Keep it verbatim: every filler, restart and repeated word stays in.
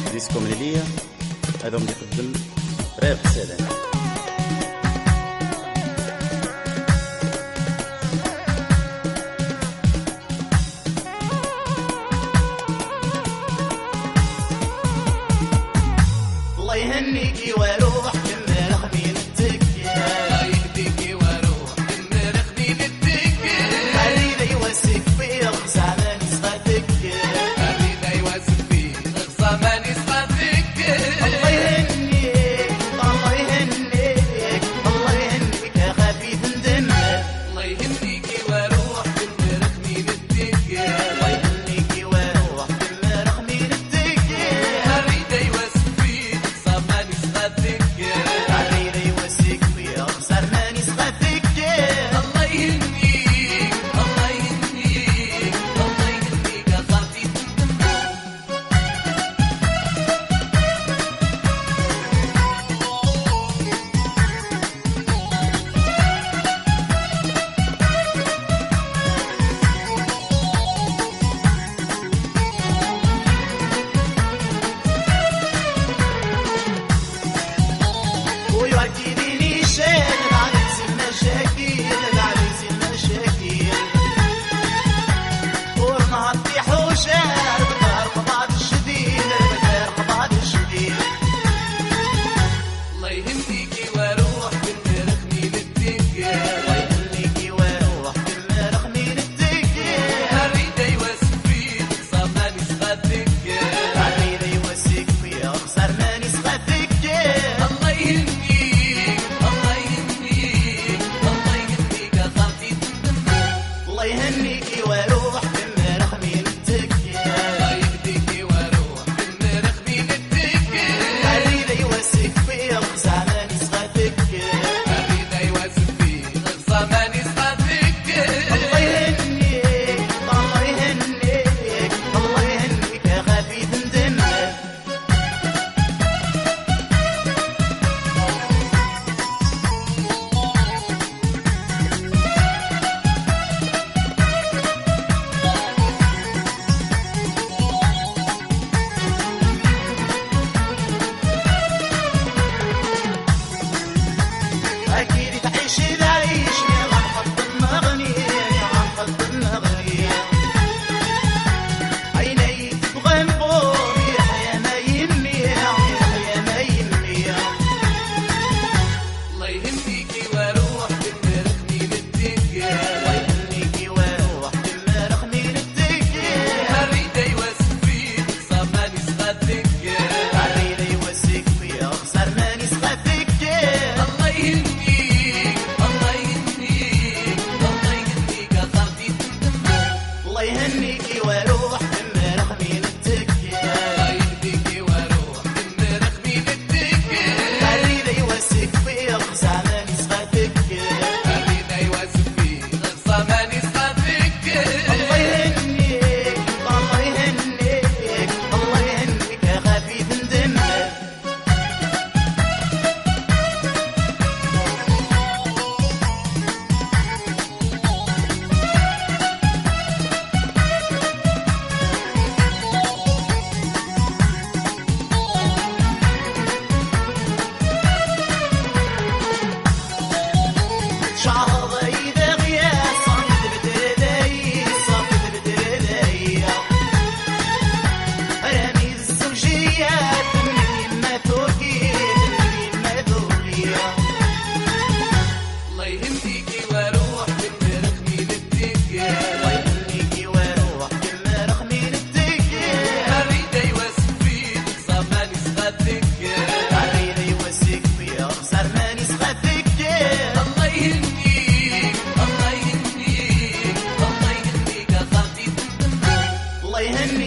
ديسكو من ليا هذا اللي يقدم راب السلام. الله يهنيكي واروح كمل خمين التكة، الله يهديكي واروح كمل خمين التكة، خلينا يوسك في غصة ماني صغاتك، خلينا يوسك في غصة ماني صغاتك. الله يهنيك الله يهنيك الله يهنيك يا خفيف ندمك، الله يهنيكي واروح كمل خمين التكة، الله يهنيكي واروح كمل خمين التكة، خلينا يوسك في غصة ماني صغاتك، خلينا يوسك في غصة ماني صغاتك. الله يهنيك الله يهنيك الله يهنيك يا خفيف ندمك. ويوديني شان بعد المشاكل بعد المشاكل، ونهضي حوشان بطرق بعض الشديد بطرق بعض الشديد. الله يهنيكي واروح كمل خمين التكة، الله يهنيكي واروح كمل خمين التكة، خلينا يوسك في غصة ماني صغاتك، خلينا يوسك في أخسر ماني صغاتك. الله يهنيك الله يهنيك الله يهنيك يا خفيف ندمك. الله يهنيكي واروح كمل خمين التكة، الله يهديكي واروح كمل خمين التكة، خلينا يوسك في أخسر ماني صغاتك. خلينا يوسك في غصة ماني صغاتك. الله يهنيك الله يهنيك الله يهنيك يا خفيف ندمك. أكيد تعيش العيش يا غنحط المغني يا غنحط المغني، عيني تبغى نبور يا حيا ما يمي يا حيا ما يمي. الله يهنيكي واروح كمل خمين التكة، الله يهنيكي واروح كمل خمين التكة، خلينا يوسك في غصة ماني صغاتك، خلينا يوسك في أخسر ماني صغاتك. الله يهنيك الله يهنيك الله يهنيك يا خفيف ندمك. الله يهنيكي واروح كمل خمين التكة، الله يهديكي واروح كمل خمين التكة، خلينا يوسك في أخسر ماني صغاتك. خلينا يوسك في غصة ماني صغاتك. الله يهنيك الله يهنيك الله يهنيك يا خفيف ندمك. شعر إذا غياب صافي بدرداي صافي بدرداي، رامي الزوجيات من ما تركي من ما تركي. الله يهديكي واروح كمل خمين التكة، الله يهنيكي واروح كمل خمين التكة، خلينا يوسك في غصة ماني صغاتك، خلينا يوسك في أخسر ماني صغاتك. الله يهنيك الله يهنيك الله يهنيك يا خفيف ندمك. الله يهنيك